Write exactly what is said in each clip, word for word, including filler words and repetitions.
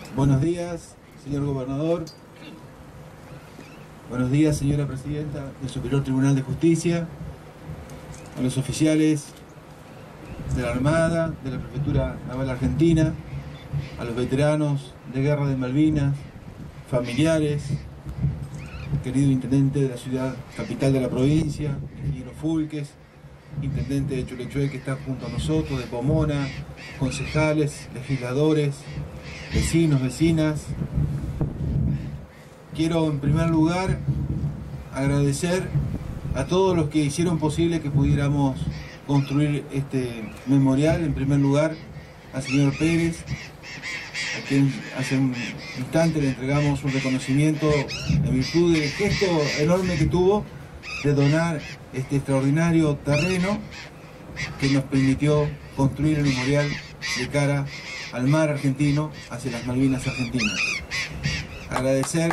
Buenos días, señor gobernador. Buenos días, señora presidenta del Superior Tribunal de Justicia, a los oficiales de la Armada, de la Prefectura Naval Argentina, a los veteranos de guerra de Malvinas, familiares, querido intendente de la ciudad capital de la provincia, ingeniero Fulques, intendente de Chulechuel que está junto a nosotros, de Pomona, concejales, legisladores, vecinos, vecinas. Quiero en primer lugar agradecer a todos los que hicieron posible que pudiéramos construir este memorial. En primer lugar al señor Pérez, a quien hace un instante le entregamos un reconocimiento en virtud del gesto enorme que tuvo de donar este extraordinario terreno que nos permitió construir el memorial de cara al mar argentino, hacia las Malvinas argentinas. Agradecer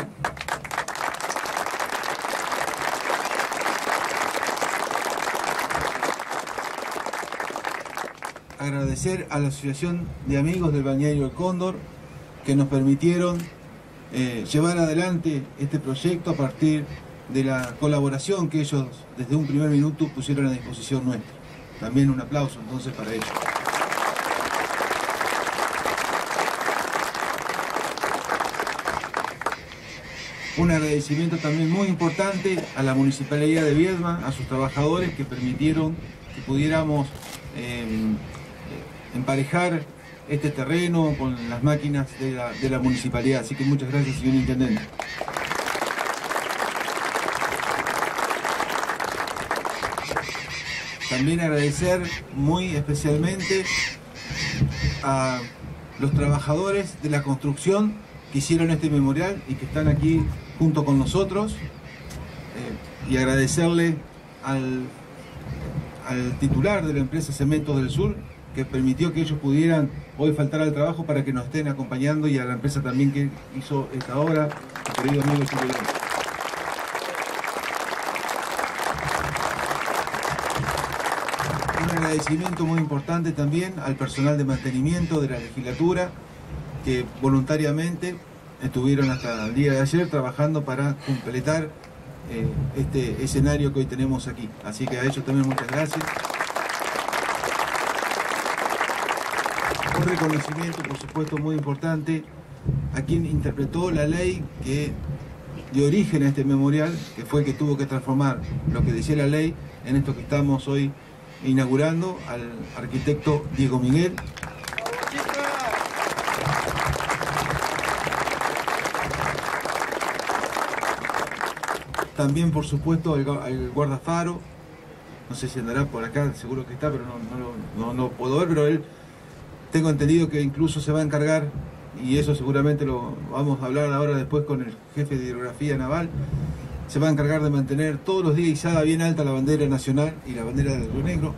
agradecer a la Asociación de Amigos del Balneario El Cóndor que nos permitieron eh, llevar adelante este proyecto a partir de la colaboración que ellos desde un primer minuto pusieron a disposición nuestra. También un aplauso entonces para ellos. Un agradecimiento también muy importante a la Municipalidad de Viedma, a sus trabajadores que permitieron que pudiéramos eh, emparejar este terreno con las máquinas de la, de la Municipalidad. Así que muchas gracias, señor Intendente. También agradecer muy especialmente a los trabajadores de la construcción que hicieron este memorial y que están aquí junto con nosotros, eh, y agradecerle al, al titular de la empresa Cementos del Sur que permitió que ellos pudieran hoy faltar al trabajo para que nos estén acompañando, y a la empresa también que hizo esta obra, mi querido amigo Silvio. Un agradecimiento muy importante también al personal de mantenimiento de la legislatura que voluntariamente estuvieron hasta el día de ayer trabajando para completar eh, este escenario que hoy tenemos aquí. Así que a ellos también muchas gracias. Un reconocimiento, por supuesto, muy importante a quien interpretó la ley que dio origen a este memorial, que fue el que tuvo que transformar lo que decía la ley en esto que estamos hoy inaugurando, al arquitecto Diego Miguel. También, por supuesto, al, al guardafaro, no sé si andará por acá, seguro que está, pero no, no, no, no puedo ver, pero él, tengo entendido que incluso se va a encargar, y eso seguramente lo vamos a hablar ahora después con el jefe de hidrografía naval, se va a encargar de mantener todos los días izada bien alta la bandera nacional y la bandera del Río Negro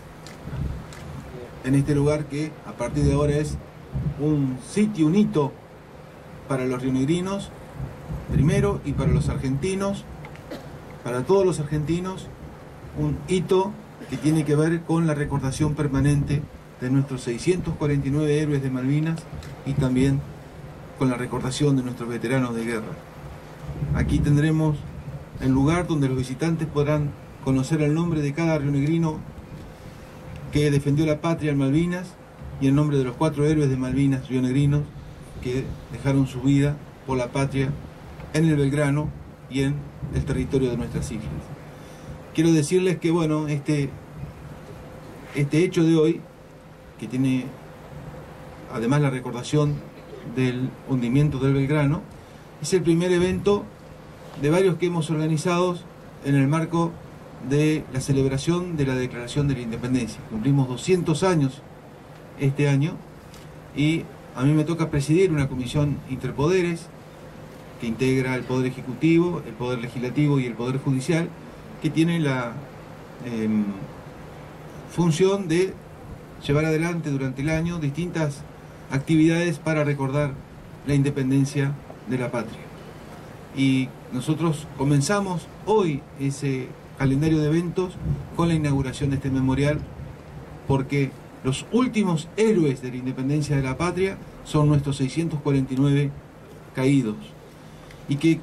en este lugar que a partir de ahora es un sitio, un hito para los rionegrinos primero, y para los argentinos, para todos los argentinos, un hito que tiene que ver con la recordación permanente de nuestros seiscientos cuarenta y nueve héroes de Malvinas, y también con la recordación de nuestros veteranos de guerra. Aquí tendremos el lugar donde los visitantes podrán conocer el nombre de cada rionegrino que defendió la patria en Malvinas, y el nombre de los cuatro héroes de Malvinas rionegrinos que dejaron su vida por la patria en el Belgrano y en el territorio de nuestras islas. Quiero decirles que, bueno, este, este hecho de hoy, que tiene además la recordación del hundimiento del Belgrano, es el primer evento de varios que hemos organizado en el marco de la celebración de la Declaración de la Independencia. Cumplimos doscientos años este año, y a mí me toca presidir una comisión interpoderes que integra el Poder Ejecutivo, el Poder Legislativo y el Poder Judicial, que tiene la eh, función de llevar adelante durante el año distintas actividades para recordar la independencia de la patria. Y nosotros comenzamos hoy ese calendario de eventos con la inauguración de este memorial, porque los últimos héroes de la independencia de la patria son nuestros seiscientos cuarenta y nueve caídos. Y que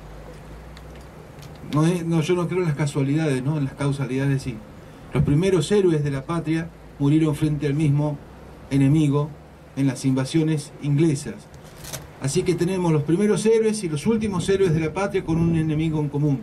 no es, no, yo no creo en las casualidades, ¿no? En las causalidades sí. Los primeros héroes de la patria murieron frente al mismo enemigo en las invasiones inglesas. Así que tenemos los primeros héroes y los últimos héroes de la patria con un enemigo en común.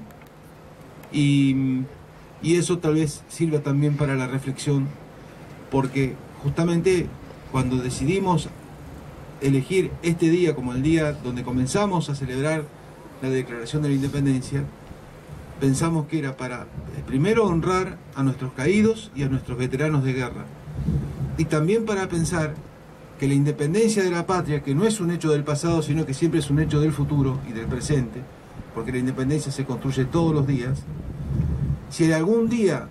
Y, y eso tal vez sirva también para la reflexión, porque justamente cuando decidimos elegir este día como el día donde comenzamos a celebrar la Declaración de la Independencia, pensamos que era para primero honrar a nuestros caídos y a nuestros veteranos de guerra, y también para pensar que la independencia de la patria, que no es un hecho del pasado, sino que siempre es un hecho del futuro y del presente, porque la independencia se construye todos los días, si algún día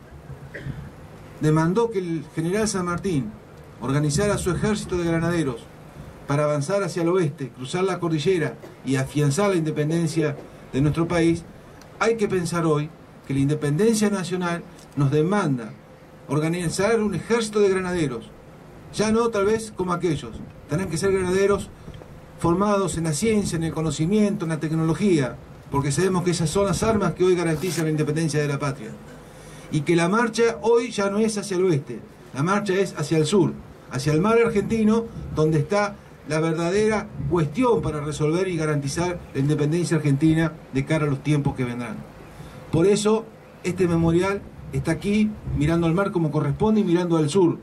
demandó que el general San Martín organizara su ejército de granaderos para avanzar hacia el oeste, cruzar la cordillera y afianzar la independencia de nuestro país, hay que pensar hoy que la independencia nacional nos demanda organizar un ejército de granaderos, ya no tal vez como aquellos, tendrán que ser granaderos formados en la ciencia, en el conocimiento, en la tecnología, porque sabemos que esas son las armas que hoy garantizan la independencia de la patria. Y que la marcha hoy ya no es hacia el oeste, la marcha es hacia el sur, hacia el mar argentino, donde está la verdadera cuestión para resolver y garantizar la independencia argentina de cara a los tiempos que vendrán. Por eso, este memorial está aquí, mirando al mar como corresponde y mirando al sur.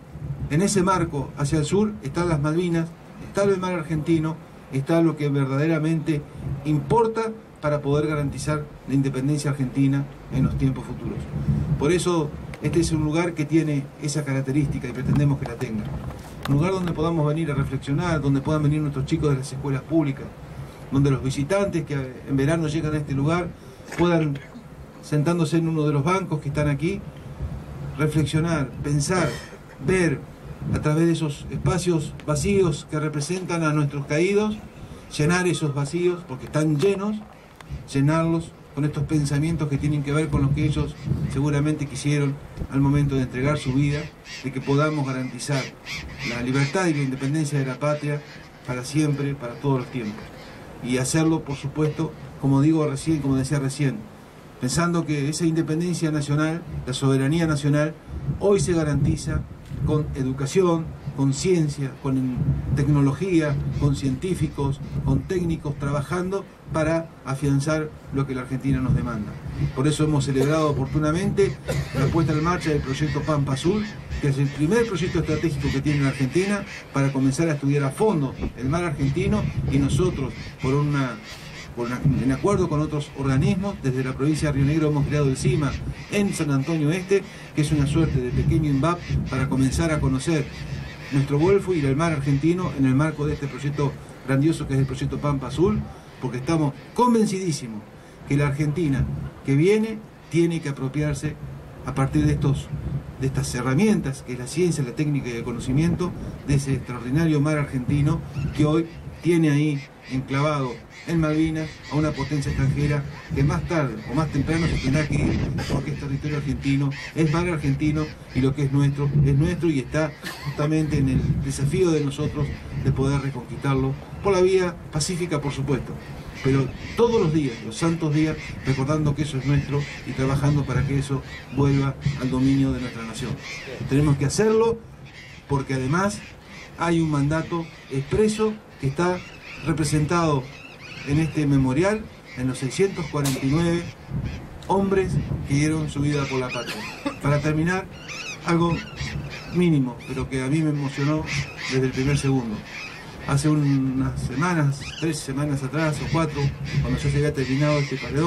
En ese marco, hacia el sur, están las Malvinas, está el mar argentino, está lo que verdaderamente importa para poder garantizar la independencia argentina en los tiempos futuros. Por eso, este es un lugar que tiene esa característica y pretendemos que la tenga. Un lugar donde podamos venir a reflexionar, donde puedan venir nuestros chicos de las escuelas públicas, donde los visitantes que en verano llegan a este lugar puedan, sentándose en uno de los bancos que están aquí, reflexionar, pensar, ver a través de esos espacios vacíos que representan a nuestros caídos, llenar esos vacíos, porque están llenos, llenarlos con estos pensamientos que tienen que ver con lo que ellos seguramente quisieron al momento de entregar su vida, de que podamos garantizar la libertad y la independencia de la patria para siempre, para todos los tiempos. Y hacerlo, por supuesto, como digo recién, como decía recién, pensando que esa independencia nacional, la soberanía nacional, hoy se garantiza con educación, con ciencia, con tecnología, con científicos, con técnicos trabajando para afianzar lo que la Argentina nos demanda. Por eso hemos celebrado oportunamente la puesta en marcha del proyecto Pampa Azul, que es el primer proyecto estratégico que tiene la Argentina para comenzar a estudiar a fondo el mar argentino, y nosotros, por una Por una, en acuerdo con otros organismos, desde la provincia de Río Negro hemos creado el CIMA en San Antonio Este, que es una suerte de pequeño INVAP para comenzar a conocer nuestro Golfo y el mar argentino en el marco de este proyecto grandioso que es el proyecto Pampa Azul, porque estamos convencidísimos que la Argentina que viene tiene que apropiarse a partir de, estos, de estas herramientas, que es la ciencia, la técnica y el conocimiento, de ese extraordinario mar argentino que hoy tiene ahí enclavado en Malvinas a una potencia extranjera que más tarde o más temprano se tendrá que ir, porque es territorio argentino, es mar argentino, y lo que es nuestro es nuestro, y está justamente en el desafío de nosotros de poder reconquistarlo por la vía pacífica, por supuesto, pero todos los días, los santos días, recordando que eso es nuestro y trabajando para que eso vuelva al dominio de nuestra nación. Tenemos que hacerlo porque además hay un mandato expreso que está representado en este memorial, en los seiscientos cuarenta y nueve hombres que dieron su vida por la patria. Para terminar, algo mínimo, pero que a mí me emocionó desde el primer segundo. Hace unas semanas, tres semanas atrás o cuatro, cuando ya se había terminado este paredón,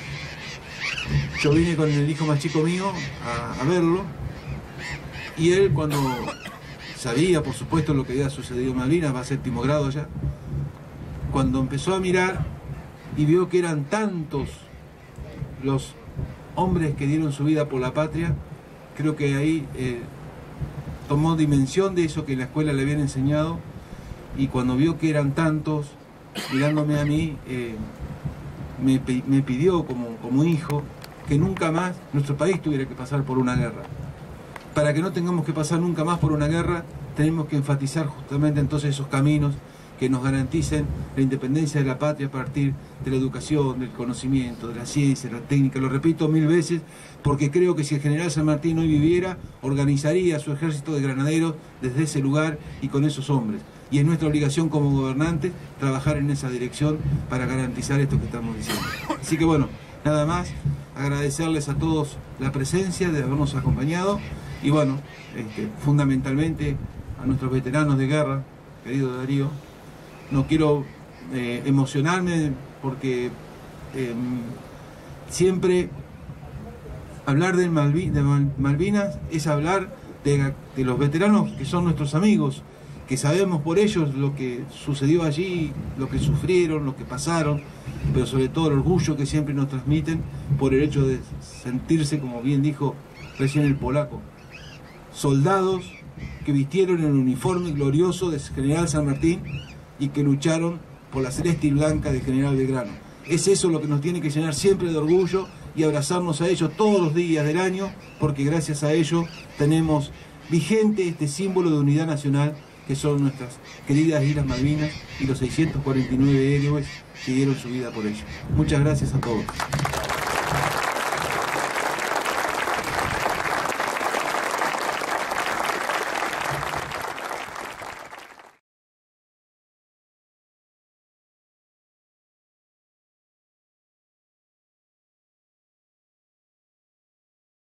yo vine con el hijo más chico mío a, a verlo, y él, cuando sabía, por supuesto, lo que había sucedido en Malvinas, va a séptimo grado ya, cuando empezó a mirar y vio que eran tantos los hombres que dieron su vida por la patria, creo que ahí eh, tomó dimensión de eso que en la escuela le habían enseñado, y cuando vio que eran tantos, mirándome a mí, eh, me, me pidió como, como hijo que nunca más nuestro país tuviera que pasar por una guerra. Para que no tengamos que pasar nunca más por una guerra, tenemos que enfatizar justamente entonces esos caminos que nos garanticen la independencia de la patria a partir de la educación, del conocimiento, de la ciencia, de la técnica. Lo repito mil veces porque creo que si el general San Martín hoy viviera, organizaría su ejército de granaderos desde ese lugar y con esos hombres. Y es nuestra obligación como gobernantes trabajar en esa dirección para garantizar esto que estamos diciendo. Así que bueno, nada más, agradecerles a todos la presencia, de habernos acompañado y bueno, este, fundamentalmente a nuestros veteranos de guerra, querido Darío. No quiero eh, emocionarme porque eh, siempre hablar de, Malvi de Mal Malvinas es hablar de, de los veteranos que son nuestros amigos, que sabemos por ellos lo que sucedió allí, lo que sufrieron, lo que pasaron, pero sobre todo el orgullo que siempre nos transmiten por el hecho de sentirse, como bien dijo recién el polaco, soldados que vistieron el uniforme glorioso de General San Martín y que lucharon por la celeste y blanca de General Belgrano. Es eso lo que nos tiene que llenar siempre de orgullo y abrazarnos a ellos todos los días del año, porque gracias a ello tenemos vigente este símbolo de unidad nacional que son nuestras queridas Islas Malvinas y los seiscientos cuarenta y nueve héroes que dieron su vida por ello. Muchas gracias a todos.